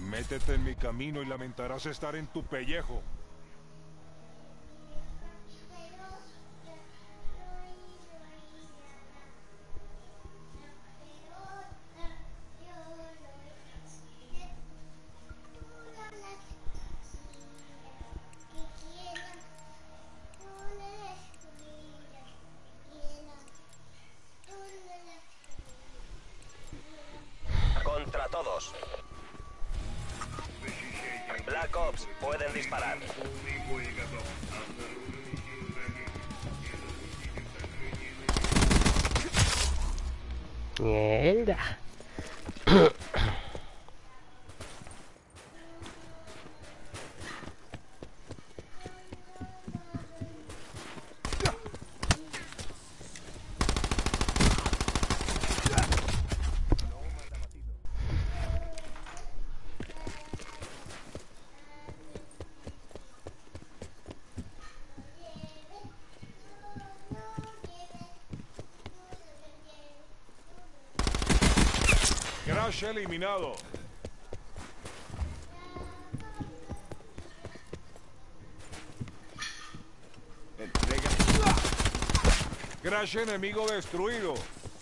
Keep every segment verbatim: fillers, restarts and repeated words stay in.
Métete en mi camino y lamentarás estar en tu pellejo. Contra todos. Black Ops, pueden disparar. Mierda. Crash eliminado. Entrega. Crash enemigo destruido.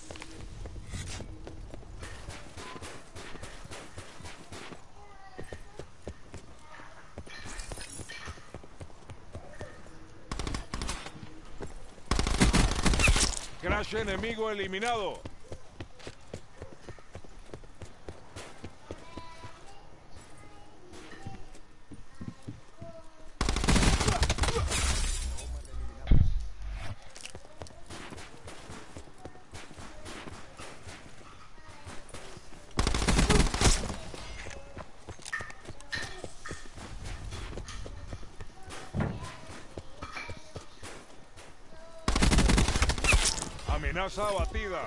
Crash enemigo eliminado. Amenaza abatida.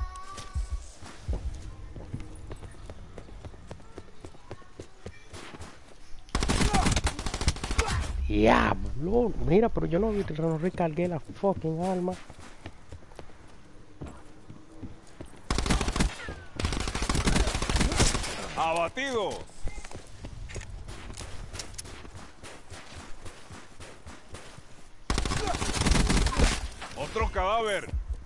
Diablo, mira, pero yo no, no recargué la fucking arma. Abatido. Otro cadáver.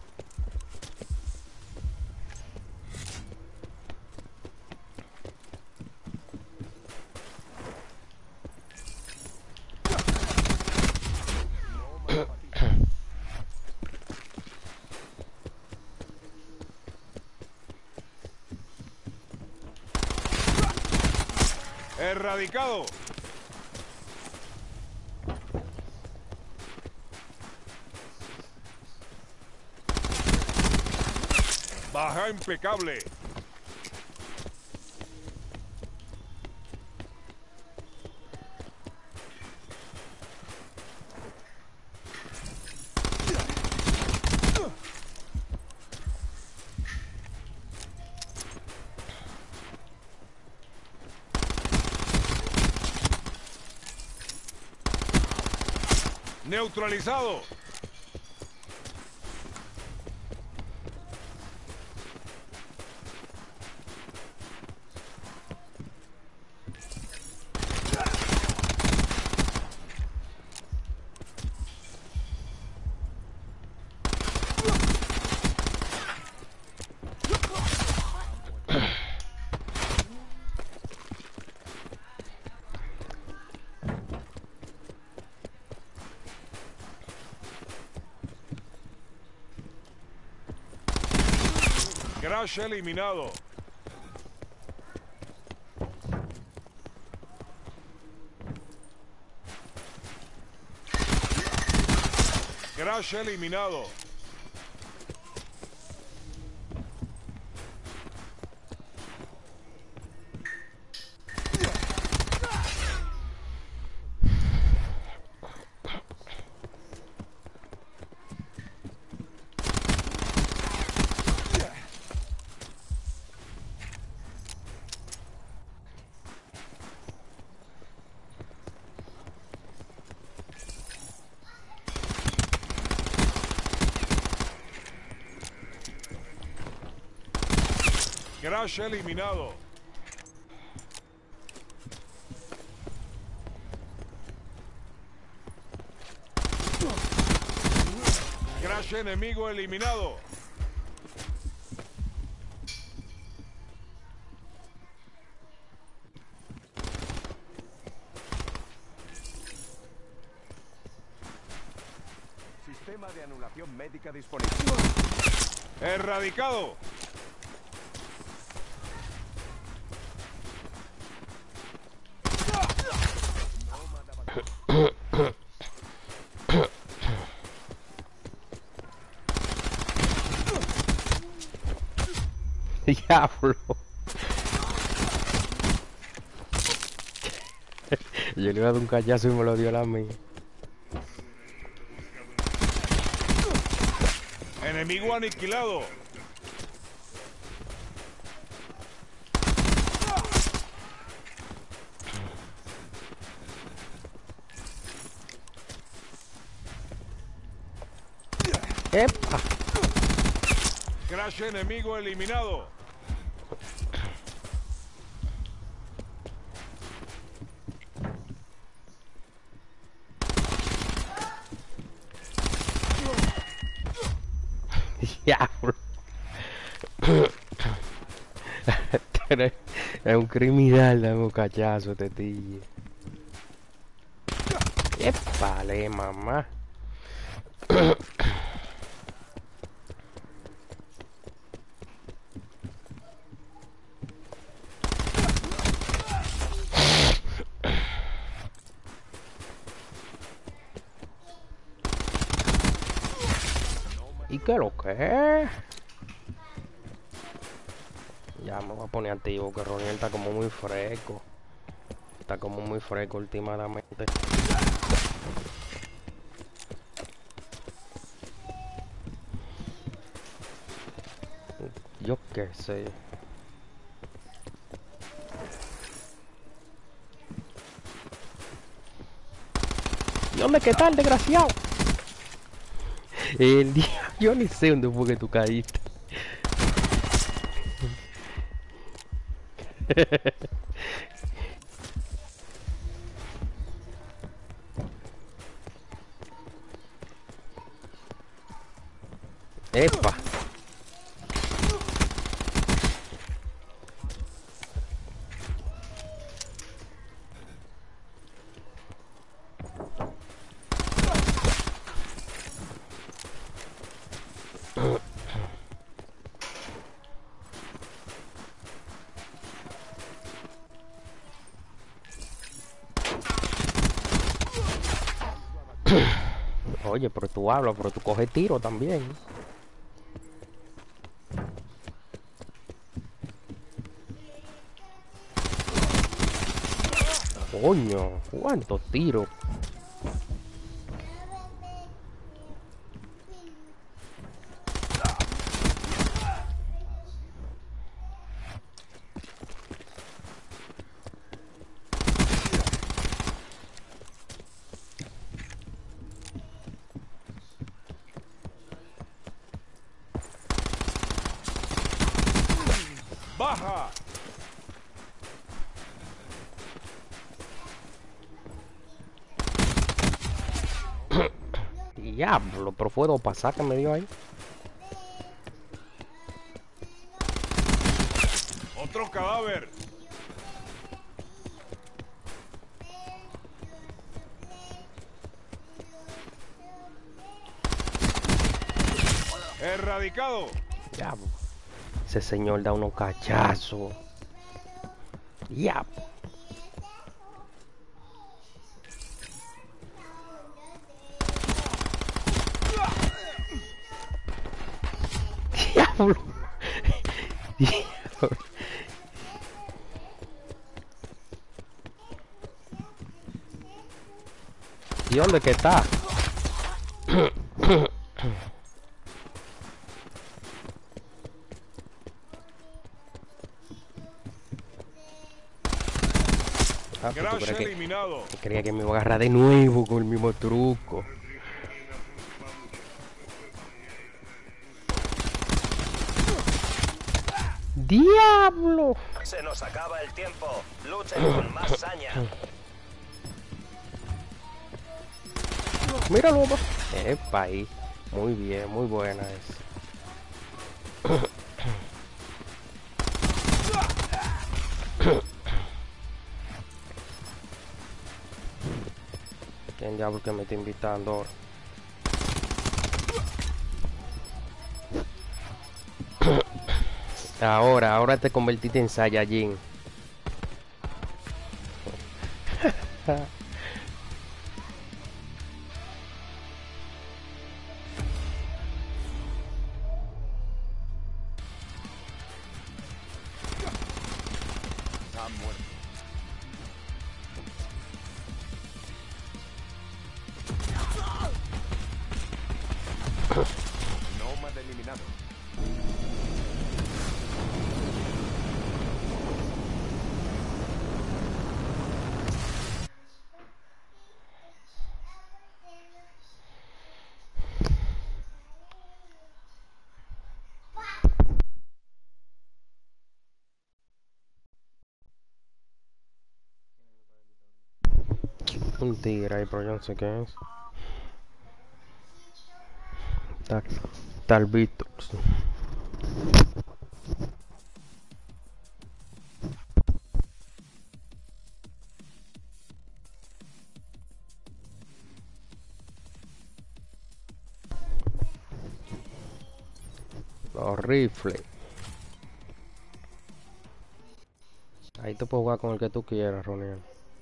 Erradicado. Baja impecable. Neutralizado. Crash eliminado. Crash eliminado. Crash eliminado. Crash enemigo eliminado. Sistema de anulación médica disponible. Erradicado. Diablo. Yo le iba a dar un callazo y me lo dio la mía. Enemigo aniquilado. ¡Epa! Crash enemigo eliminado. Diablo. Es un criminal, dame un cachazo, tetilla. ¡Épale, mamá! ¿Y qué lo que es? Ya me voy a poner antiguo, que Ronnie está como muy fresco. Está como muy fresco últimamente. Yo qué sé. ¿Y dónde que está el desgraciado? El día, yo ni sé dónde fue que tú caíste. Epa. Oye, pero tú hablas, pero tú coges tiro también. Coño, ¿cuántos tiros? Baja. Diablo, pero puedo pasar que me dio ahí. Otro cadáver. Erradicado. Diablo. Ese señor da unos cachazos. Diablo. Diablo. Diablo. ¿Y dónde que está? Ah, pues tú Crash crees que, eliminado. creía que me iba a agarrar de nuevo con el mismo truco. ¡Diablo! Se nos acaba el tiempo. Luchen con más saña. Míralo, epa ahí. Muy bien, muy buena esa. ¿Quién diablo que me está invitando ahora? Ahora, ahora te convertiste en Saiyajin. Ha muerto. Nómada eliminado. Un tigre ahí, pero yo no sé qué es. Tal, tal Víctor. Los rifles. Ahí te puedo jugar con el que tú quieras, Roniel.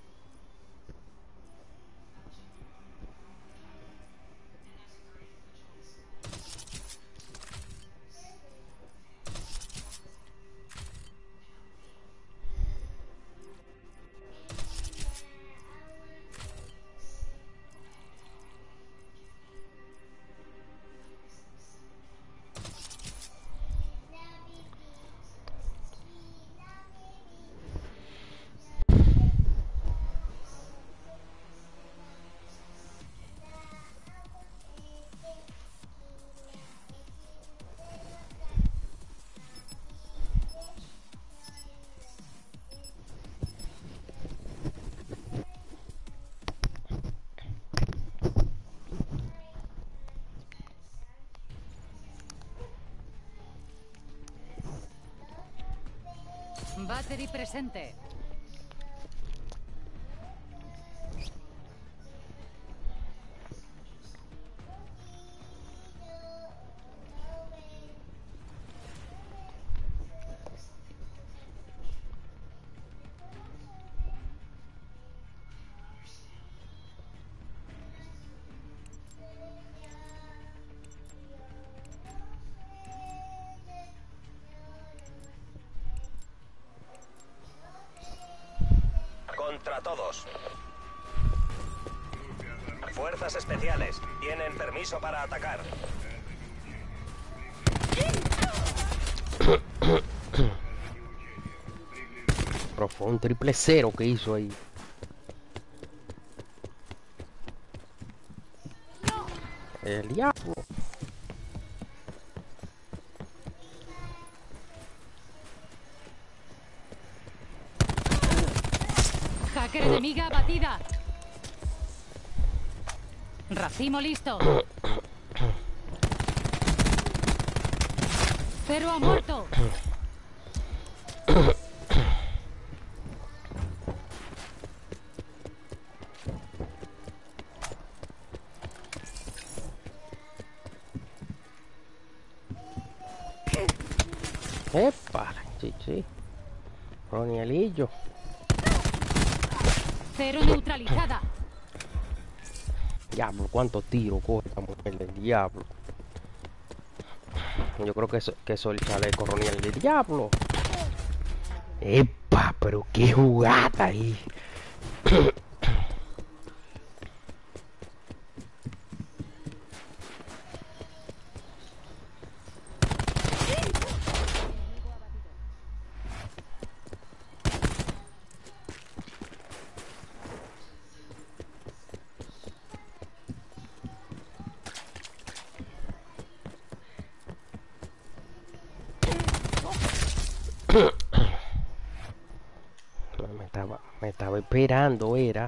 Battery presente. Contra todos. Fuerzas especiales. Tienen permiso para atacar. Pero fue un triple cero que hizo ahí. El diablo. Hacker enemiga abatida. Racimo listo. Cero ha muerto. Epa, chichi. Ronielillo. Cero neutralizada. Diablo, cuántos tiros coge esta mujer del diablo. Yo creo que eso, que eso es el chaleco, Roniel del diablo. Epa, pero qué jugada ahí. Me estaba, me estaba esperando, era.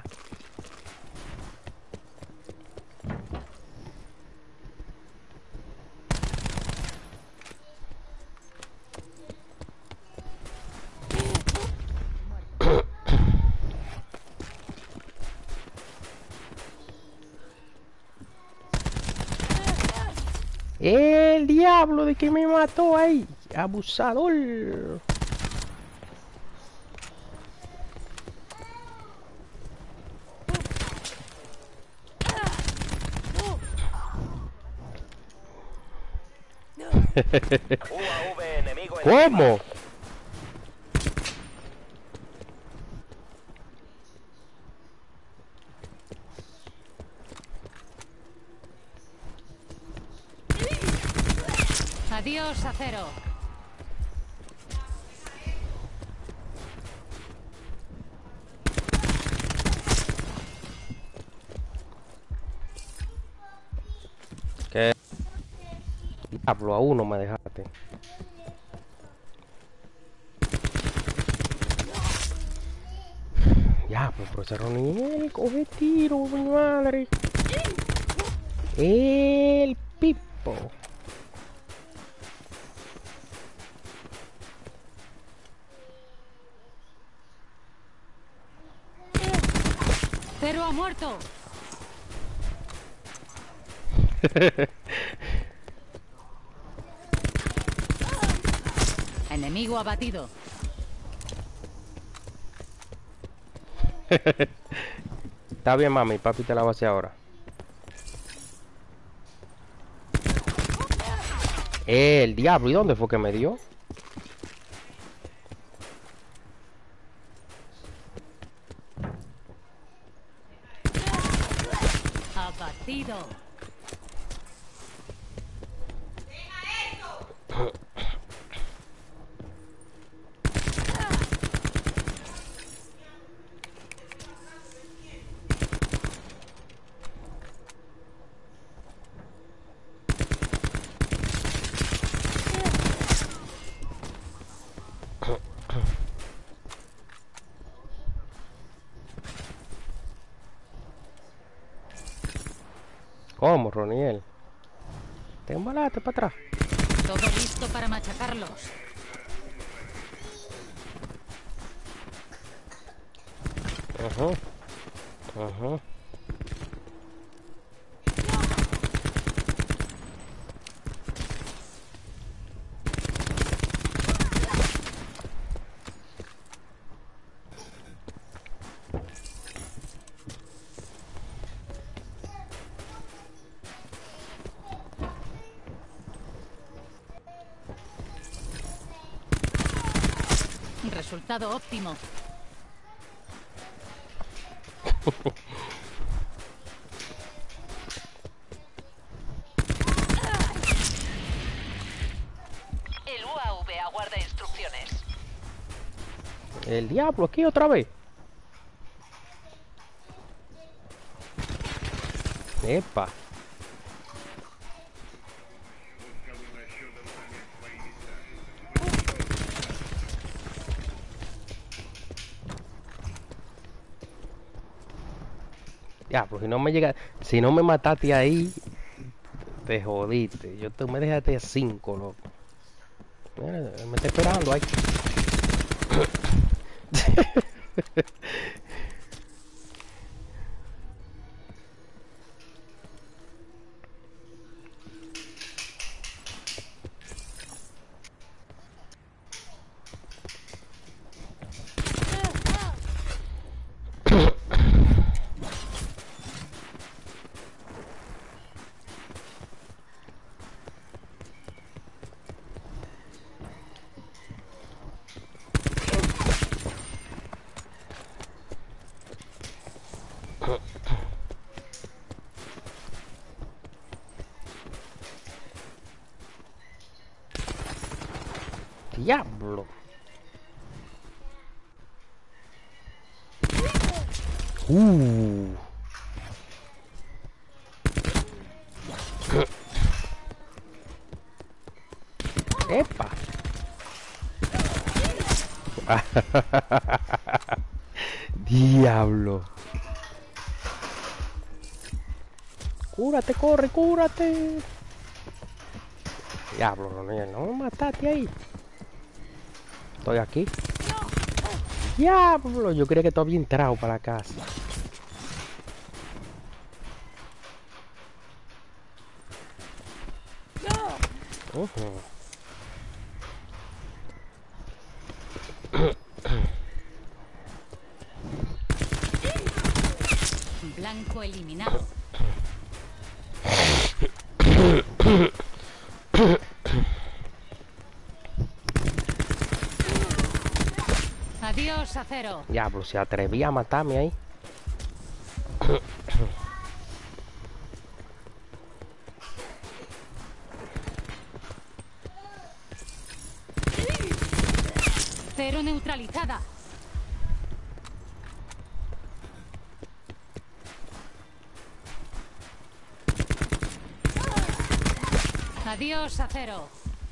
el diablo de que me mató ahí! ¡Abusador! U A V enemigo en ¿Cómo? Adiós, acero. ¿Qué? Diablo, a uno me dejaste. Diablo, pero ese Ronnie, coge tiro, mi madre. El pipo. Cero ha muerto. Enemigo abatido. Está bien, mami, papi te la va a hacer ahora. Eh, el diablo, ¿y dónde fue que me dio? Abatido. ¿Cómo, Roniel? Te embalaste para atrás. Todo listo para machacarlos. Ajá. Ajá. Resultado óptimo. El U A V aguarda instrucciones. El diablo, aquí otra vez. Epa. Diablo, si no me llega, si no me mataste ahí, te jodiste. Yo te me dejaste a cinco, loco. Mira, me está esperando ahí. Diablo. Uh. Epa. Diablo. Cúrate, corre, cúrate. Diablo, Ronel, no me mataste ahí. Estoy aquí. Diablo, yo creía que tú habías entrado para la casa. Ujú. Blanco eliminado. Adiós, acero. Diablo, se atrevía a matarme ahí. Cero neutralizada. Adiós, acero.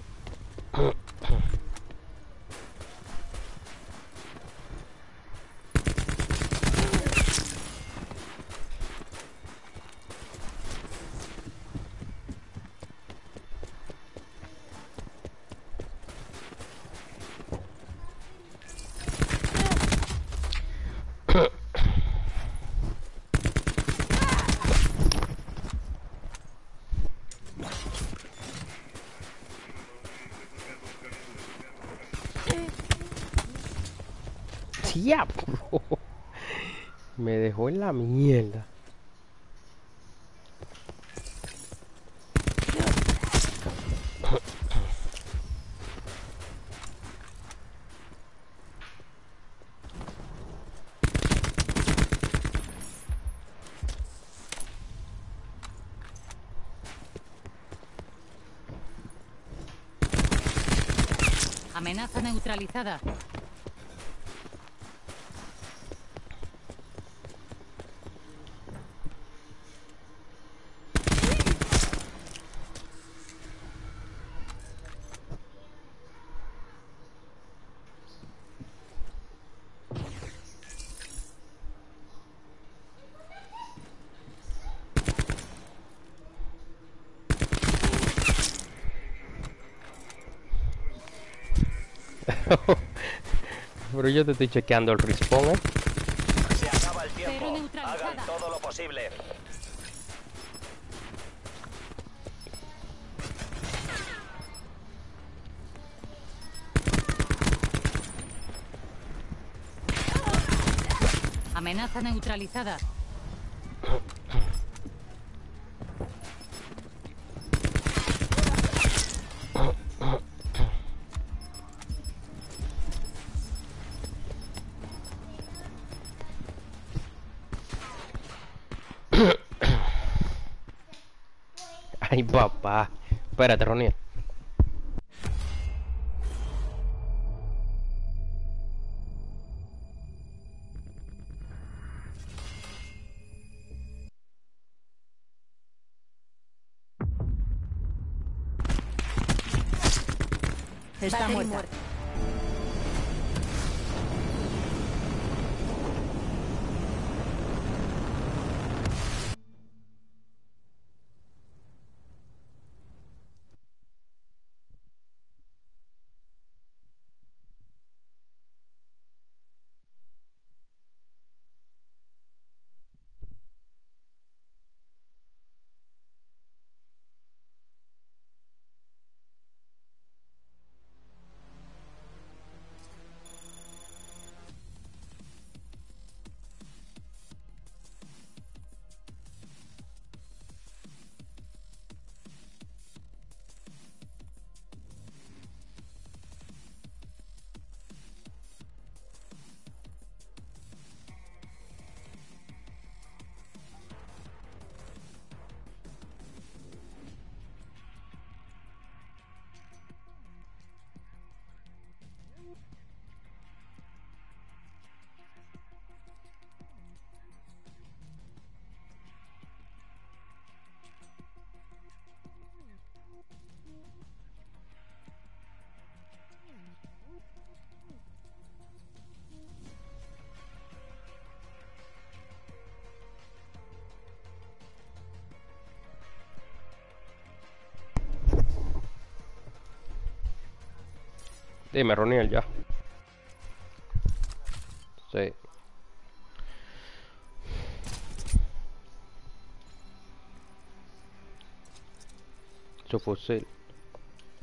Diablo. Me dejó en la mierda. Amenaza neutralizada. Pero yo te estoy chequeando el respawn, ¿eh? Se acaba el Cero tiempo. neutralizada. Hagan todo lo posible. Amenaza neutralizada. Ay, papá. Espérate, Ronnie. Está muerta. Dime, Roniel, ya. Sí. Su fusil.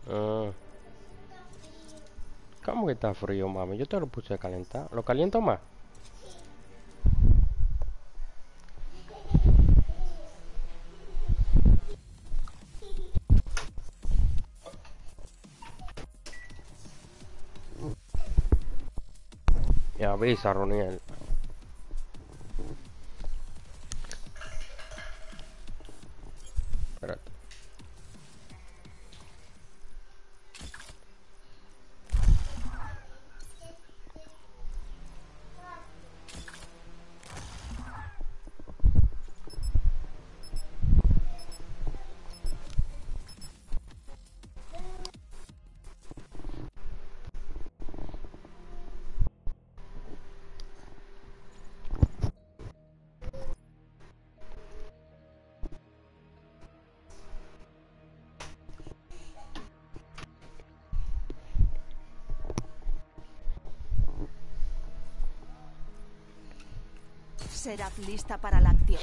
Ah. ¿Cómo que está frío, mami? Yo te lo puse a calentar. ¿Lo caliento más? Me avisa, Roniel. Espérate. Seraph lista para la acción.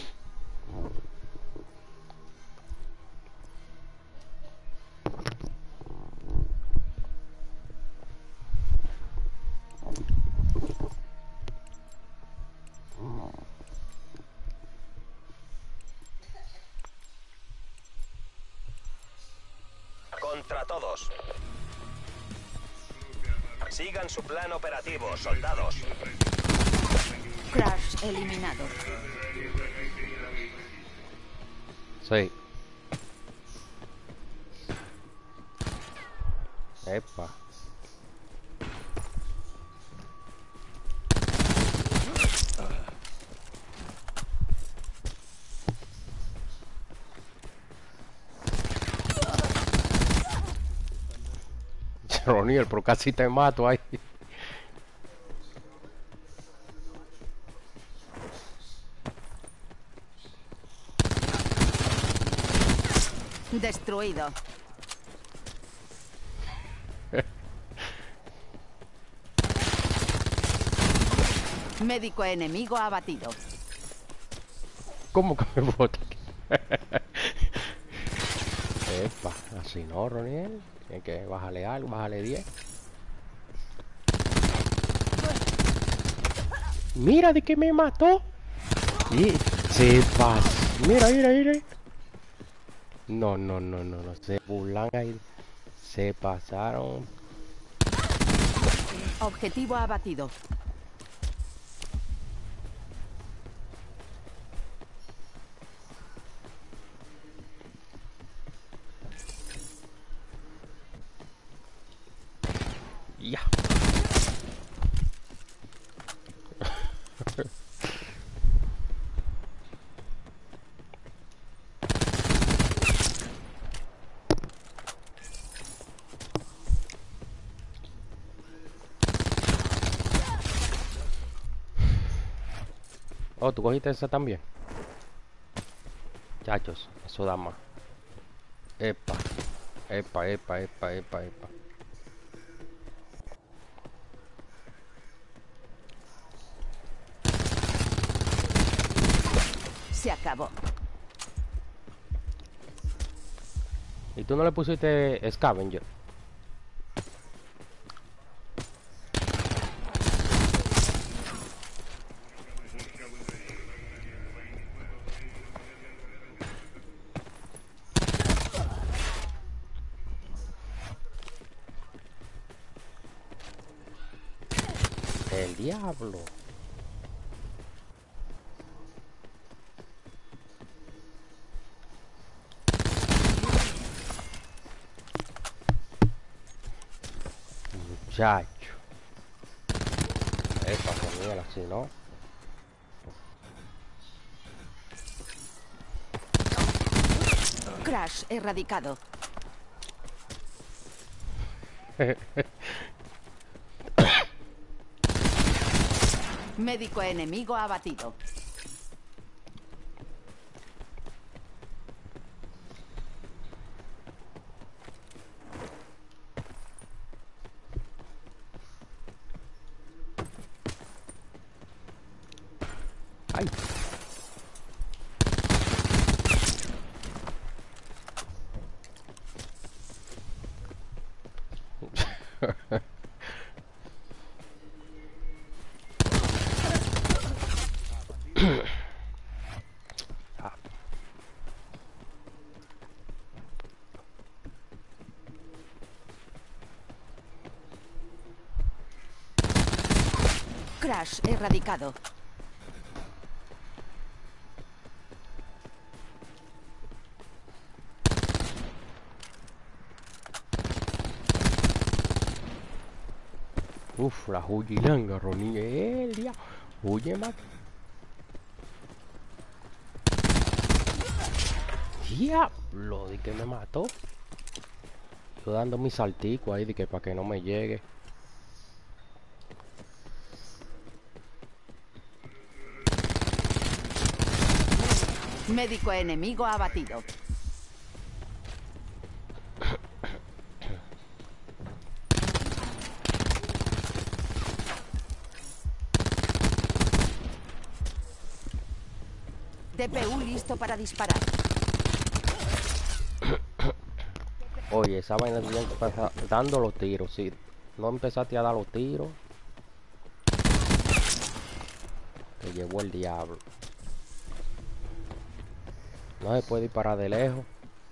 Contra todos. Sigan su plan operativo, soldados. Crash eliminado. Sí. Epa. Roniel, pero casi te mato ahí. Destruido. Médico enemigo abatido. ¿Cómo que me bota? Epa, así no, Roniel. Tienes que bajarle algo, bajarle diez. Mira de que me mató. Y se pasa. Mira, mira, mira. No, no, no, no, no. Se burlan ahí. Se pasaron. Objetivo abatido. Ya. Oh, ¿tú cogiste esa también? Chachos, eso da más. Epa, epa, epa, epa, epa, epa. Se acabó. ¿Y tú no le pusiste Scavenger? El diablo. Muchacho. Epa, Daniel, así, ¿no? Crash erradicado. Médico enemigo abatido. Ay. Crash erradicado. Uf, la huyilanga, Ronnie. Eh, el día. Huye más. Diablo, de que me mató. Yo dando mi saltico ahí de que para que no me llegue. Médico enemigo abatido. D P U listo para disparar. Oye, esa vaina tenía que empezar dando los tiros, si no empezaste a dar los tiros, te llevó el diablo. No se puede disparar de lejos.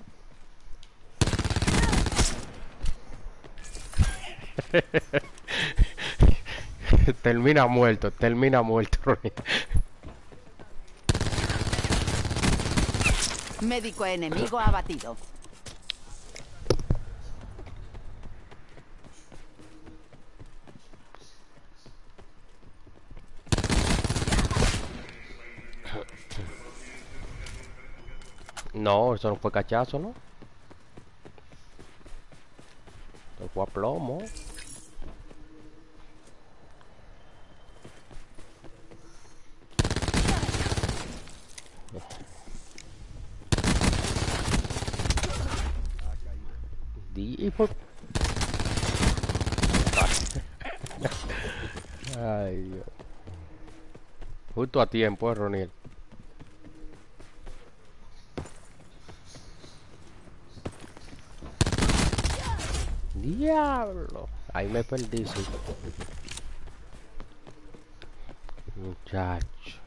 Termina muerto, termina muerto, Ronnie. Médico enemigo abatido. No, eso no fue cachazo, ¿no? Eso fue a plomo. Y por... Ay, Dios. Justo a tiempo, eh, Ronnie. Diablo. Ahí me perdí, sí. Muchacho.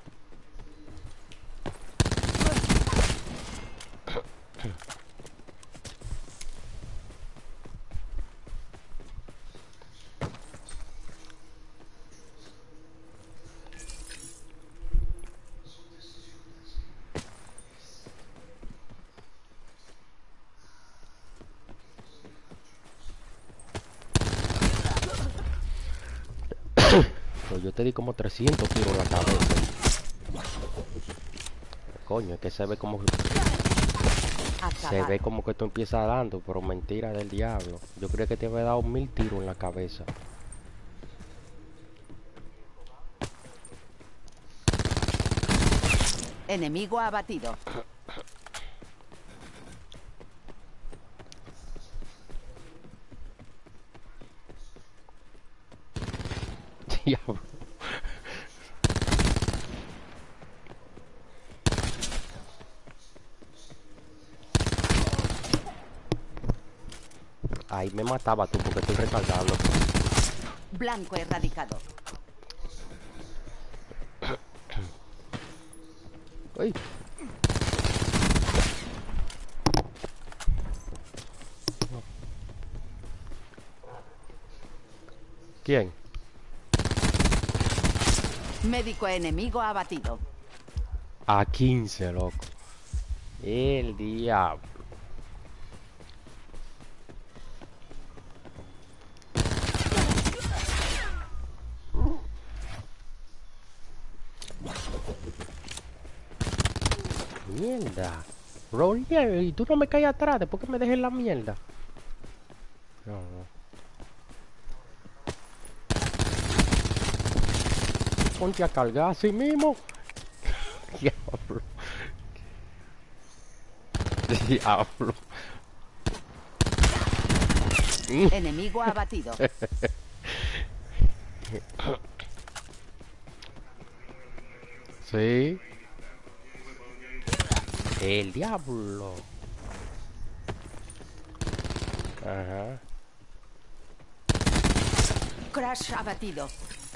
Yo te di como trescientos tiros en la cabeza. Coño, es que se ve como... Se ve como que tú empiezas dando, pero mentira del diablo. Yo creo que te había dado mil tiros en la cabeza. Enemigo abatido. Diablo. Ahí me mataba tú porque estoy recargando. Blanco erradicado. Uy. ¿Quién? Médico enemigo abatido. A quince, loco. El diablo. Mierda. Roller, y tú no me caes atrás después que me dejes la mierda. No, no. Ponte a cargar así mismo. Diablo. Diablo. Enemigo abatido. Sí. El diablo. Ajá. Crash abatido.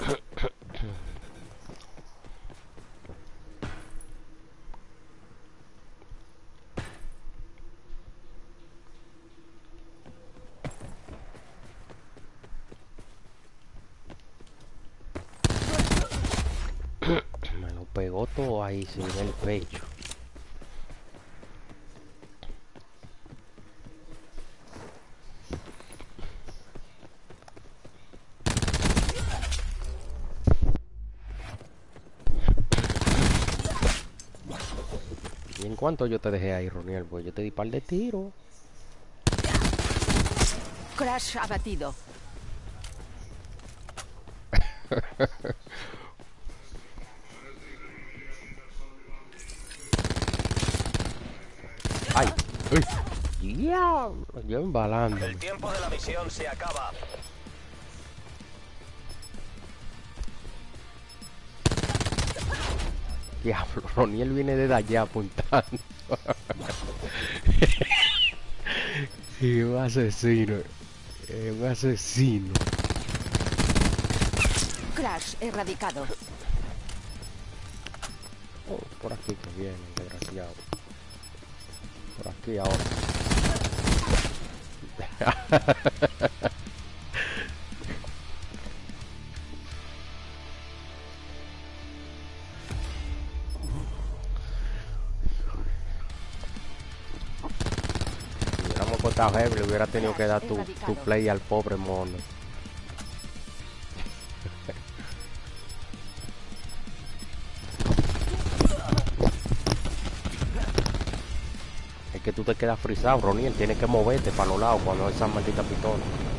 Me lo pegó todo ahí sin el pecho. ¿Y en cuánto yo te dejé ahí, Roniel? Pues yo te di par de tiros. Crash abatido. ¡Ay! ¡Uy! ¡Diablo! Yo embalando. El tiempo de la misión se acaba. Diablo, Roniel viene de allá apuntando. Y un asesino. Es un asesino. Crash erradicado. Oh, por aquí que viene, desgraciado. Por aquí ahora. Si hubiéramos cortado heavy, le hubiera tenido que dar tu, tu play al pobre mono. Es que tú te quedas frisado, Roniel. Tienes que moverte para los lados cuando esa maldita pistola.